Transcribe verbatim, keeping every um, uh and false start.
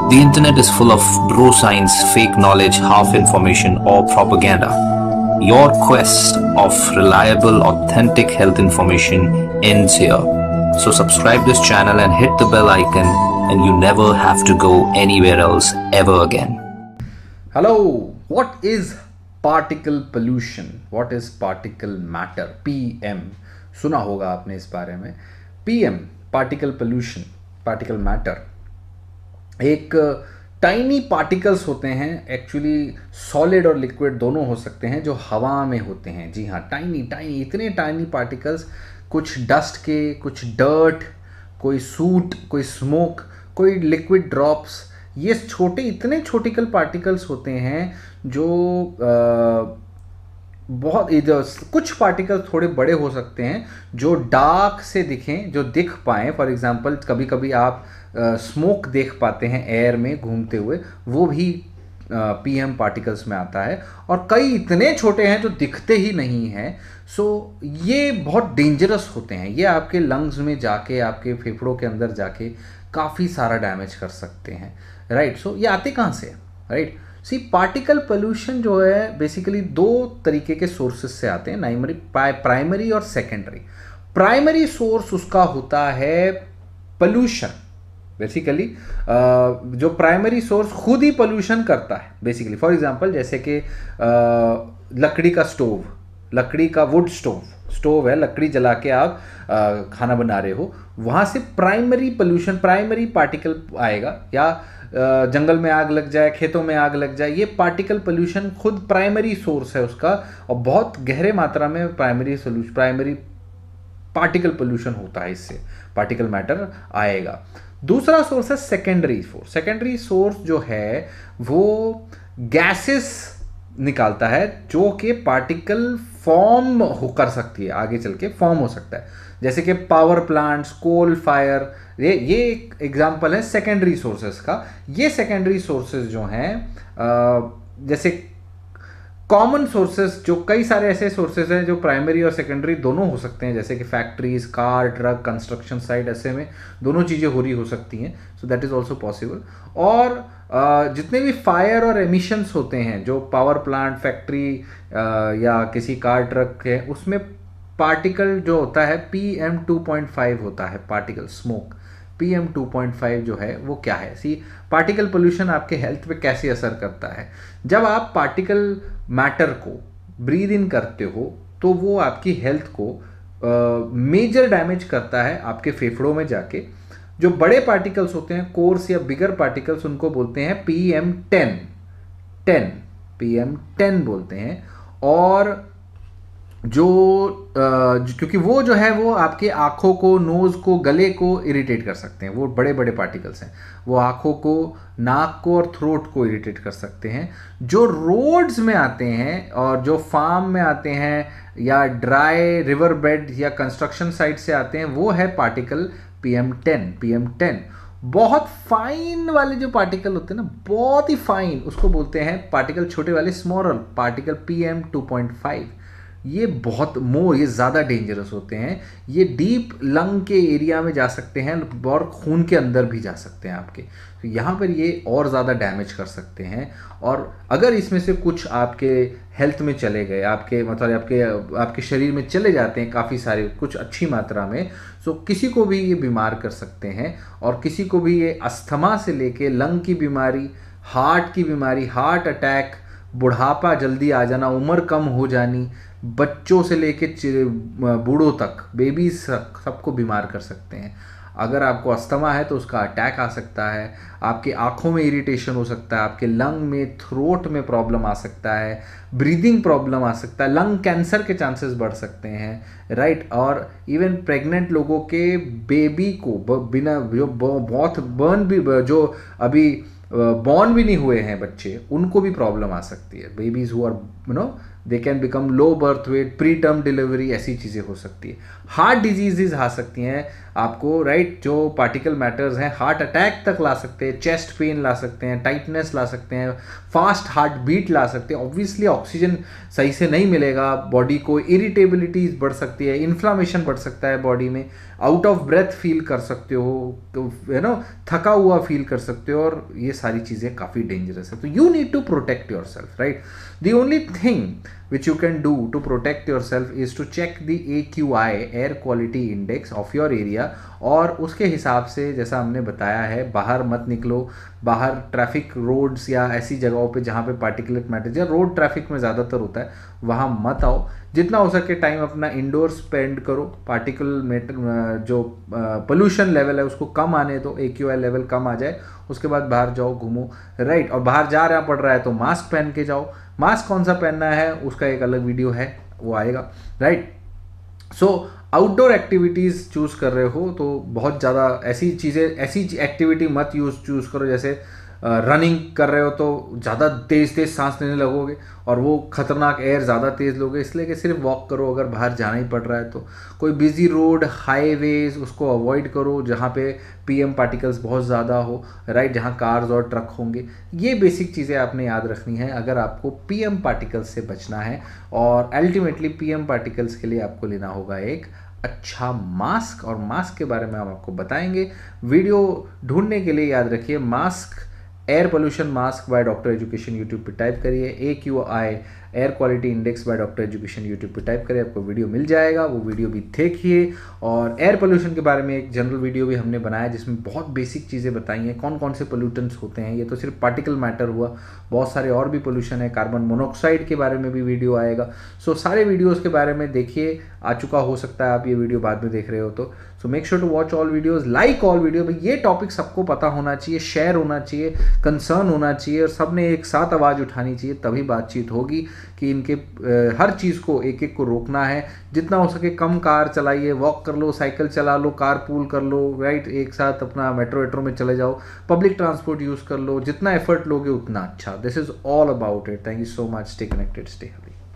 The internet is full of bro science, fake knowledge, half information, or propaganda. Your quest of reliable, authentic health information ends here. So subscribe this channel and hit the bell icon, and you never have to go anywhere else ever again. Hello, what is particle pollution? What is particle matter? P M सुना होगा आपने इस बारे में. P M particle pollution, particle matter एक tiny particles होते हैं. Actually solid और लिक्विड दोनों हो सकते हैं जो हवा में होते हैं. जी हाँ, टाइनी टाइनी इतने टाइनी पार्टिकल्स, कुछ डस्ट के, कुछ डर्ट, कोई सूट, कोई स्मोक, कोई लिक्विड ड्रॉप्स. ये छोटे इतने छोटिकल पार्टिकल्स होते हैं जो आ, बहुत इधर कुछ पार्टिकल्स थोड़े बड़े हो सकते हैं जो डार्क से दिखें, जो दिख पाएँ. फॉर एग्जांपल कभी कभी आप स्मोक uh, देख पाते हैं एयर में घूमते हुए, वो भी पीएम uh, पार्टिकल्स में आता है. और कई इतने छोटे हैं जो दिखते ही नहीं हैं. सो so, ये बहुत डेंजरस होते हैं. ये आपके लंग्स में जाके, आपके फेफड़ों के अंदर जाके काफ़ी सारा डैमेज कर सकते हैं. Right right? सो so, ये आते कहाँ से? Right right? See particle pollution जो है बेसिकली दो तरीके के सोर्सेज से आते हैं, प्राइमरी प्राइमरी और सेकेंडरी. प्राइमरी सोर्स उसका होता है पोल्यूशन. बेसिकली जो प्राइमरी सोर्स खुद ही पोल्यूशन करता है. बेसिकली फॉर एग्जांपल जैसे कि लकड़ी का स्टोव, लकड़ी का वुड स्टोव स्टोव है, लकड़ी जला के आप आ, खाना बना रहे हो, वहाँ से प्राइमरी पोल्यूशन, प्राइमरी पार्टिकल आएगा. या जंगल में आग लग जाए, खेतों में आग लग जाए, ये पार्टिकल पोल्यूशन खुद प्राइमरी सोर्स है उसका. और बहुत गहरे मात्रा में primary solution primary particle pollution होता है, इससे पार्टिकल मैटर आएगा. दूसरा सोर्स है सेकेंडरी सोर्स. सेकेंडरी सोर्स जो है वो गैसेस निकालता है जो कि पार्टिकल फॉर्म हो कर सकती है, आगे चल के फॉर्म हो सकता है. जैसे कि पावर प्लांट्स, कोल फायर, ये ये एक एग्जांपल है सेकेंडरी सोर्सेस का. ये सेकेंडरी सोर्सेस जो हैं, जैसे कॉमन सोर्सेस, जो कई सारे ऐसे सोर्सेज हैं जो प्राइमरी और सेकेंडरी दोनों हो सकते हैं, जैसे कि factories, car, truck, construction site, ऐसे में दोनों चीज़ें हो रही हो सकती हैं. So that is also possible. और uh, जितने भी फायर और एमिशंस होते हैं, जो पावर प्लांट, फैक्ट्री uh, या किसी कार, ट्रक है, उसमें पार्टिकल जो होता है P M two point five होता है. Particle smoke P M two point five जो है वो क्या है? सी पार्टिकल पोल्यूशन आपके हेल्थ पे कैसे असर करता है? जब आप पार्टिकल मैटर को ब्रीद इन करते हो तो वो आपकी हेल्थ को मेजर डैमेज करता है आपके फेफड़ों में जाके. जो बड़े पार्टिकल्स होते हैं, कोर्स या बिगर पार्टिकल्स, उनको बोलते हैं P M ten. Ten P M ten बोलते हैं. और जो uh, क्योंकि वो जो है वो आपके आँखों को, नोज़ को, गले को इरिटेट कर सकते हैं. वो बड़े बड़े पार्टिकल्स हैं, वो आँखों को, नाक को और थ्रोट को इरिटेट कर सकते हैं. जो रोड्स में आते हैं और जो फार्म में आते हैं या ड्राई रिवर बेड या कंस्ट्रक्शन साइट से आते हैं, वो है particle P M ten. P M ten बहुत फाइन वाले जो पार्टिकल होते हैं ना, बहुत ही फाइन, उसको बोलते हैं पार्टिकल, छोटे वाले small particle P M two point five. ये बहुत मोर ये ज़्यादा डेंजरस होते हैं. ये डीप लंग के एरिया में जा सकते हैं और खून के अंदर भी जा सकते हैं आपके. तो यहाँ पर ये और ज़्यादा डैमेज कर सकते हैं. और अगर इसमें से कुछ आपके हेल्थ में चले गए, आपके मतलब आपके आपके शरीर में चले जाते हैं काफ़ी सारे, कुछ अच्छी मात्रा में, सो किसी को भी ये बीमार कर सकते हैं. और किसी को भी ये अस्थमा से लेके लंग की बीमारी, हार्ट की बीमारी, हार्ट अटैक, बुढ़ापा जल्दी आ जाना, उम्र कम हो जानी, बच्चों से लेके बूढ़ों तक, बेबीज, सबको बीमार कर सकते हैं. अगर आपको अस्थमा है तो उसका अटैक आ सकता है, आपकी आँखों में इरिटेशन हो सकता है, आपके लंग में, थ्रोट में प्रॉब्लम आ सकता है, ब्रीदिंग प्रॉब्लम आ सकता है, लंग कैंसर के चांसेस बढ़ सकते हैं. राइट. और इवन प्रेग्नेंट लोगों के बेबी को बिना जो बहुत बर्न भी, जो अभी बॉर्न भी नहीं हुए हैं बच्चे, उनको भी प्रॉब्लम आ सकती है. Babies who are you know they can become low birth weight, preterm delivery, ऐसी चीज़ें हो सकती है। हार्ट डिजीजेज आ सकती हैं आपको, राइट, जो पार्टिकल मैटर्स हैं हार्ट अटैक तक ला सकते हैं, चेस्ट पेन ला सकते हैं, टाइटनेस ला सकते हैं, फास्ट हार्ट बीट ला सकते हैं। ऑब्वियसली ऑक्सीजन सही से नहीं मिलेगा, बॉडी को इरिटेबिलिटी बढ़ सकती है, इन्फ्लामेशन बढ़ सकता है बॉडी में, आउट ऑफ ब्रेथ फील कर सकते हो, यू नो थका हुआ फील कर सकते हो, और ये सारी चीज़ें काफ़ी डेंजरस है। तो you need to protect your सेल्फ, राइट। The only thing which you can do to protect yourself is to check the A Q I, air quality index of your area, और उसके हिसाब से जैसा हमने बताया है बाहर मत निकलो, बाहर ट्रैफिक रोड्स या ऐसी जगहों पे जहाँ पे पार्टिकुलेट मैटर या रोड ट्रैफिक में ज़्यादातर होता है वहाँ मत आओ। जितना हो सके टाइम अपना इंडोर स्पेंड करो, पार्टिकल मैटर जो पोल्यूशन लेवल है उसको कम आने दो, ए क्यू आई लेवल कम आ जाए, उसके बाद बाहर जाओ, घूमो, राइट। और बाहर जा रहा पड़ रहा है तो मास्क पहन के जाओ। मास्क कौन सा पहनना है उसका एक अलग वीडियो है, वो आएगा, right. So outdoor activities choose कर रहे हो तो बहुत ज़्यादा ऐसी चीज़ें, ऐसी एक्टिविटी मत यूज़ चूज़ करो जैसे रनिंग कर रहे हो तो ज़्यादा तेज़ तेज़ सांस लेने लगोगे और वो खतरनाक एयर ज़्यादा तेज़ लोगे, इसलिए कि सिर्फ वॉक करो। अगर बाहर जाना ही पड़ रहा है तो कोई बिजी रोड, हाईवेज उसको अवॉइड करो जहाँ पे पीएम पार्टिकल्स बहुत ज़्यादा हो, राइट, जहाँ कार्स और ट्रक होंगे। ये बेसिक चीज़ें आपने याद रखनी है अगर आपको पीएम पार्टिकल्स से बचना है। और अल्टीमेटली पीएम पार्टिकल्स के लिए आपको लेना होगा एक अच्छा मास्क, और मास्क के बारे में हम आपको बताएंगे। वीडियो ढूंढने के लिए याद रखिए mask, air pollution mask by doctor education YouTube पे टाइप करिए, A Q I air quality index by doctor education YouTube पे टाइप करिए, आपको वीडियो मिल जाएगा, वो वीडियो भी देखिए। और एयर पोल्यूशन के बारे में एक जनरल वीडियो भी हमने बनाया जिसमें बहुत बेसिक चीज़ें बताई हैं, कौन कौन से पोल्यूटेंट्स होते हैं। ये तो सिर्फ पार्टिकल मैटर हुआ, बहुत सारे और भी पोल्यूशन है, कार्बन मोनोऑक्साइड के बारे में भी वीडियो आएगा। सो सारे वीडियोज़ के बारे में देखिए, आ चुका हो सकता है आप ये वीडियो बाद में देख रहे हो तो। So make sure to watch all videos, like all video. भाई ये टॉपिक सबको पता होना चाहिए, शेयर होना चाहिए, कंसर्न होना चाहिए, और सब ने एक साथ आवाज़ उठानी चाहिए, तभी बातचीत होगी कि इनके हर चीज़ को एक एक को रोकना है। जितना हो सके कम कार चलाइए, वॉक कर लो, साइकिल चला लो, कार पूल कर लो, राइट, एक साथ अपना मेट्रो वेट्रो में चले जाओ, पब्लिक ट्रांसपोर्ट यूज़ कर लो, जितना एफर्ट लोगे उतना अच्छा। This is all about it. Thank you so much, stay connected, stay healthy.